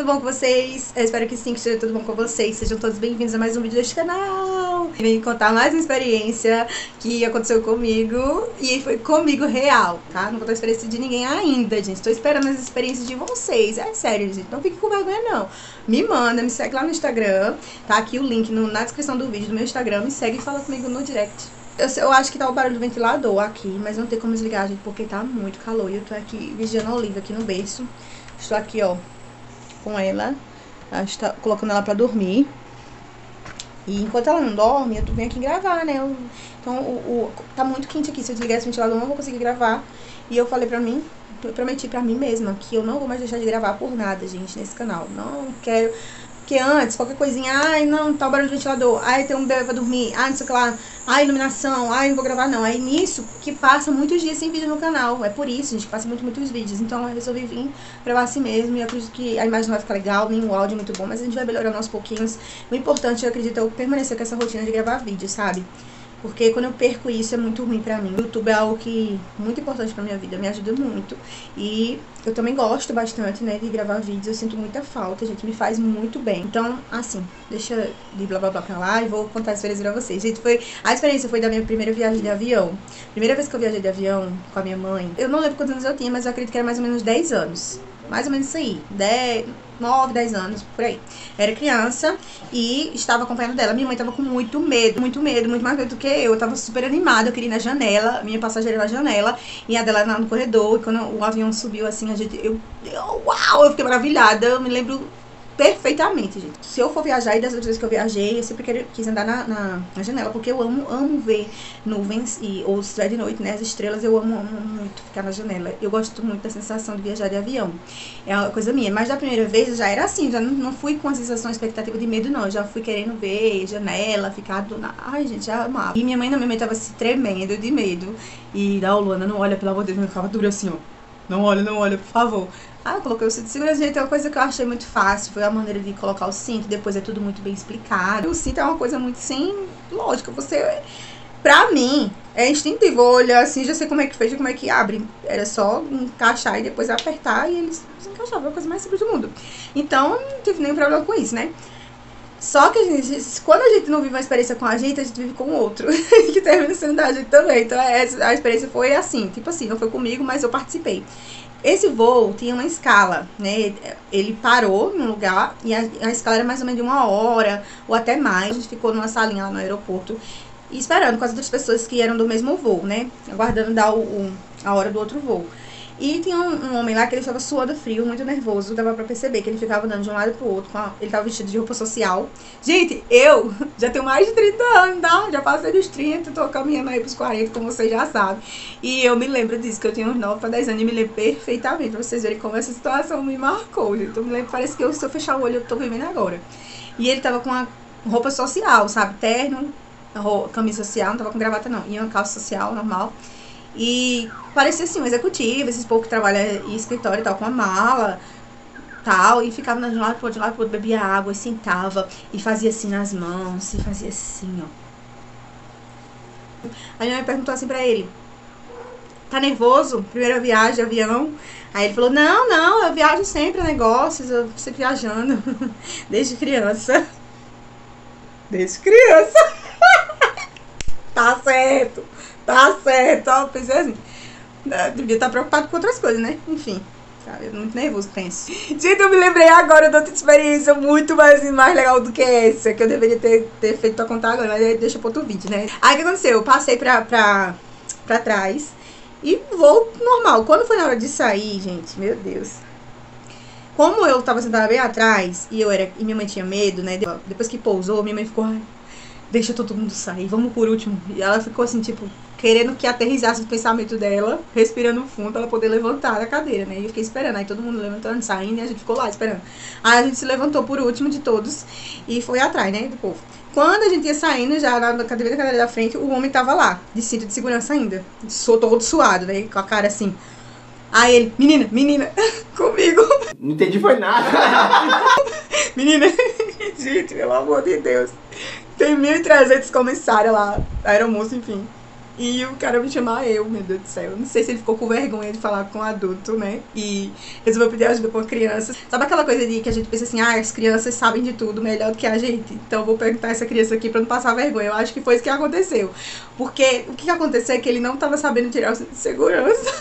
bom com vocês? Eu espero que sim, que esteja tudo bom com vocês. Sejam todos bem-vindos a mais um vídeo deste canal. Vim contar mais uma experiência que aconteceu comigo. E foi comigo real, tá? Não vou contar a experiência de ninguém ainda, gente. Tô esperando as experiências de vocês. É sério, gente. Não fique com vergonha, não. Me manda, me segue lá no Instagram. Tá aqui o link na descrição do vídeo do meu Instagram. Me segue e fala comigo no direct. Eu acho que tá o barulho do ventilador aqui, mas não tem como desligar, gente, porque tá muito calor. E eu tô aqui vigiando a Olivia aqui no berço. Estou aqui, ó, com ela. A gente tá colocando ela pra dormir. E enquanto ela não dorme, eu venho aqui gravar, né? Então, tá muito quente aqui. Se eu desligar esse ventilador, eu não vou conseguir gravar. E eu falei pra mim, eu prometi pra mim mesma que eu não vou mais deixar de gravar por nada, gente, nesse canal. Não quero... Porque antes, qualquer coisinha, ai, não, tá o barulho do ventilador, ai, tem um bebê pra dormir, ai, não sei o que lá, ai, iluminação, ai, não vou gravar não. É nisso que passa muitos dias sem vídeo no canal. É por isso, gente, que passa muitos vídeos. Então eu resolvi vir gravar assim mesmo. E eu acredito que a imagem não vai ficar legal, nem o áudio é muito bom, mas a gente vai melhorando aos pouquinhos. O importante, eu acredito, é eu permanecer com essa rotina de gravar vídeo, sabe? Porque quando eu perco isso é muito ruim pra mim. O YouTube é algo que muito importante pra minha vida, me ajuda muito. E eu também gosto bastante, né, de gravar vídeos. Eu sinto muita falta, gente, me faz muito bem. Então, assim, deixa de blá blá blá pra lá e vou contar a experiência pra vocês. Gente, a experiência foi da minha primeira viagem de avião. Primeira vez que eu viajei de avião com a minha mãe. Eu não lembro quantos anos eu tinha, mas eu acredito que era mais ou menos 10 anos. Mais ou menos isso aí, 9, 10 anos, por aí. Era criança e estava acompanhando dela. Minha mãe estava com muito medo, muito mais medo do que eu. Eu estava super animada, eu queria ir na janela, minha passageira na janela, e a dela no corredor. E quando o avião subiu assim, uau, eu fiquei maravilhada. Eu me lembro perfeitamente, gente. Se eu for viajar, e das outras vezes que eu viajei, eu sempre quis andar na janela, porque eu amo ver nuvens, ou se estiver de noite, né, as estrelas, eu amo muito ficar na janela. Eu gosto muito da sensação de viajar de avião. É uma coisa minha. Mas da primeira vez eu já era assim, já não fui com a sensação, expectativa de medo, não. Eu já fui querendo ver janela, ficar ai, gente, já amava. E minha mãe tava se tremendo de medo. E da Luana, não olha, pelo amor de Deus, eu ficava dura assim, ó. Não olha, por favor. Ah, eu coloquei o cinto de segurança, gente, é uma coisa que eu achei muito fácil, foi a maneira de colocar o cinto, depois é tudo muito bem explicado. O cinto é uma coisa muito sem lógica, pra mim, é instintivo, olha assim, já sei como é que fecha, como é que abre. Era só encaixar e depois apertar e eles encaixavam, é a coisa mais simples do mundo. Então, não tive nenhum problema com isso, né? Só que quando a gente não vive uma experiência com a gente vive com o outro, que termina sendo da gente também. Então a experiência foi assim, tipo assim, não foi comigo, mas eu participei. Esse voo tinha uma escala, né? Ele parou num lugar e a escala era mais ou menos de 1 hora ou até mais. A gente ficou numa salinha lá no aeroporto e esperando com as outras pessoas que eram do mesmo voo, né? Aguardando dar a hora do outro voo. E tinha um homem lá que ele estava suando frio, muito nervoso. Dava pra perceber que ele ficava andando de um lado pro outro. Ele tava vestido de roupa social. Gente, eu já tenho mais de 30 anos, tá? Já passei dos 30, tô caminhando aí pros 40, como vocês já sabem. E eu me lembro disso, que eu tinha uns 9 pra 10 anos. E me lembro perfeitamente, pra vocês verem como essa situação me marcou, gente. Eu me lembro, parece que se eu fechar o olho, eu tô vivendo agora. E ele tava com uma roupa social, sabe? Terno, camisa social, não tava com gravata não. E uma calça social, normal. E parecia assim, um executivo, esses poucos que trabalham em escritório e tal, com uma mala, tal, e ficava de um lado pro outro, bebia água, e sentava, e fazia assim nas mãos, e fazia assim, ó. Aí minha mãe perguntou assim pra ele, tá nervoso? Primeira viagem de avião? Aí ele falou, não, eu viajo sempre a negócios, eu sempre viajando, desde criança. Tá certo. Eu pensei assim, devia estar preocupado com outras coisas, né? Enfim, sabe, muito nervoso, penso. Gente, eu me lembrei agora de outra experiência muito mais legal do que essa, que eu deveria ter feito pra contar agora, mas deixa pra outro vídeo, né? Aí o que aconteceu? Eu passei pra trás e voo normal. Quando foi na hora de sair, gente, meu Deus. Como eu tava sentada bem atrás e minha mãe tinha medo, né? Depois que pousou, minha mãe ficou, ai, deixa todo mundo sair, vamos por último. E ela ficou assim, tipo, querendo que aterrissasse o pensamento dela, respirando fundo pra ela poder levantar da cadeira, né? E eu fiquei esperando, aí todo mundo levantando, saindo, e a gente ficou lá esperando. Aí a gente se levantou por último de todos e foi atrás, né, do povo. Quando a gente ia saindo, já na cadeira da frente, o homem tava lá, de cinto de segurança ainda, todo suado, né, com a cara assim. Aí ele, menina, comigo. Não entendi foi nada. Menina, gente, pelo amor de Deus. Tem 1.300 comissários lá, aeromoço, enfim. E o cara me chamar eu, meu Deus do céu. Não sei se ele ficou com vergonha de falar com um adulto, né? E resolveu pedir ajuda pra uma criança. Sabe aquela coisa de que a gente pensa assim, as crianças sabem de tudo melhor do que a gente. Então eu vou perguntar a essa criança aqui pra não passar vergonha. Eu acho que foi isso que aconteceu. Porque o que aconteceu é que ele não tava sabendo tirar o cinto de segurança.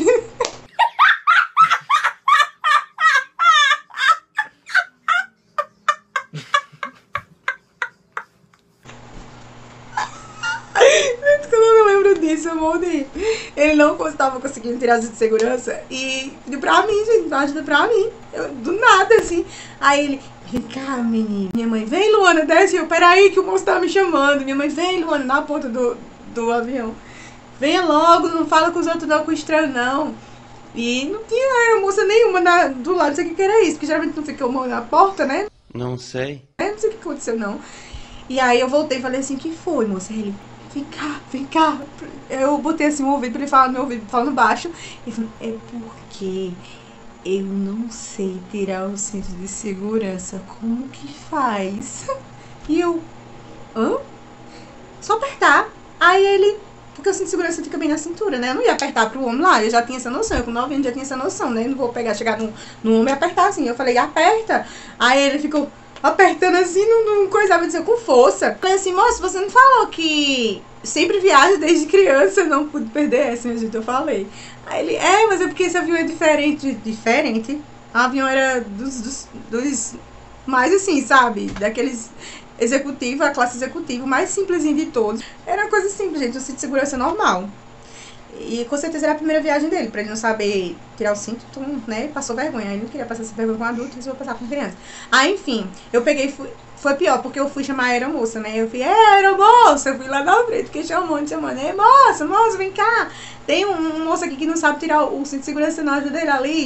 Quando eu não lembro disso, eu morri. Ele não estava conseguindo tirar a de segurança e pediu pra mim, gente, ajuda pra mim. Do nada, assim. Aí ele, vem cá, menino. Minha mãe, vem, Luana, desce. Eu, peraí, que o moço tá me chamando. Minha mãe, vem, Luana, na porta do avião. Venha logo, não fala com os outros não, com estranho não. E não tinha aeromoça nenhuma do lado, não sei o que era isso, porque geralmente não fica uma na porta, né? Não sei. Não sei o que aconteceu, não. E aí eu voltei e falei assim, que foi, moça? Ele, vem cá, vem cá. Eu botei assim o ouvido pra ele falar no meu ouvido, falando baixo. Ele falou, é porque eu não sei tirar o cinto de segurança. Como que faz? E eu, hã? Só apertar. Aí ele, porque o cinto de segurança fica bem na cintura, né? Eu não ia apertar pro homem lá, eu já tinha essa noção. Eu com 9 anos já tinha essa noção, né? Eu não vou pegar, chegar no homem e apertar assim. Eu falei, aperta. Aí ele ficou apertando assim, não coisava, dizer com força. Eu falei assim, moço, você não falou que sempre viaja desde criança, não pude perder essa, meu jeito, eu falei. Aí ele, mas é porque esse avião é diferente. Diferente? O avião era dos mais assim, sabe? Daqueles executivo, a classe executiva, o mais simplesinho de todos. Era uma coisa simples, gente, um cinto de segurança normal. E com certeza era a primeira viagem dele, pra ele não saber tirar o cinto, então, né, passou vergonha. Aí não queria passar essa vergonha com adulto, resolveu passar com criança. Aí, enfim, eu peguei, foi pior, porque eu fui chamar a aeromoça, né, eu fui, aeromoça, eu fui lá na frente, que chamando, moça, vem cá, tem um moço aqui que não sabe tirar o cinto de segurança, não, ajuda ele ali.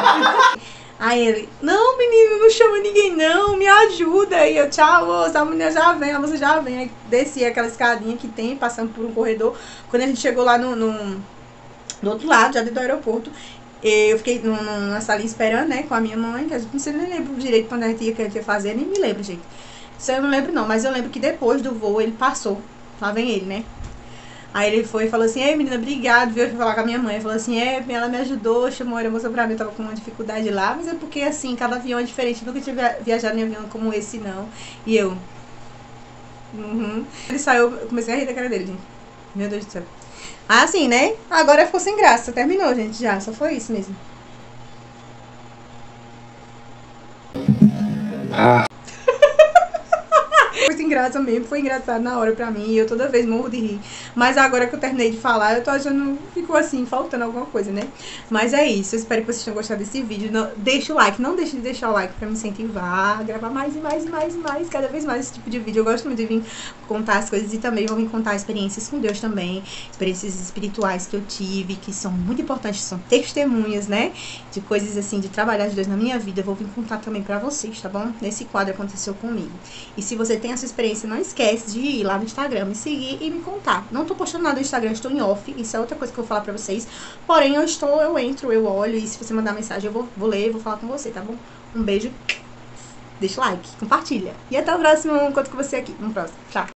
Aí ele, não, menino, não chama ninguém não, me ajuda. Aí eu, tchau, moça, a menina já vem, a moça já vem. Aí desci aquela escadinha que tem, passando por um corredor. Quando a gente chegou lá do outro lado, já dentro do aeroporto, eu fiquei na salinha esperando, né, com a minha mãe, que a gente não sei nem lembro direito quando a gente ia fazer, nem me lembro, gente. Isso eu não lembro não, mas eu lembro que depois do voo ele passou, lá vem ele, né. Aí ele foi e falou assim, menina, obrigado, viu? Eu fui falar com a minha mãe, falou assim, ela me ajudou, chamou a aeromoça pra mim, eu tava com uma dificuldade lá, mas é porque, assim, cada avião é diferente, eu nunca tinha viajado em avião como esse, não. E eu, Ele saiu, eu comecei a rir da cara dele, gente. Meu Deus do céu. Ah, assim, né? Agora ficou sem graça, terminou, gente, já, só foi isso mesmo. Foi sem graça mesmo, foi engraçado na hora pra mim, e eu toda vez morro de rir. Mas agora que eu terminei de falar, eu tô achando que ficou assim, faltando alguma coisa, né? Mas é isso, eu espero que vocês tenham gostado desse vídeo. Deixa o like, não deixe de deixar o like pra me incentivar a gravar mais e mais e mais e mais, cada vez mais esse tipo de vídeo. Eu gosto muito de vir contar as coisas e também vou vir contar experiências com Deus também, experiências espirituais que eu tive, que são muito importantes, são testemunhas, né? De coisas assim, de trabalhar de Deus na minha vida, eu vou vir contar também pra vocês, tá bom? Nesse quadro aconteceu comigo. E se você tem essa experiência, não esquece de ir lá no Instagram, me seguir e me contar. Não tô postando nada no Instagram, estou em off, isso é outra coisa que eu vou falar pra vocês. Porém, eu entro, eu olho, e se você mandar mensagem, eu vou ler, vou falar com você, tá bom? Um beijo, deixa o like, compartilha. E até o próximo encontro com você aqui, no próximo. Tchau!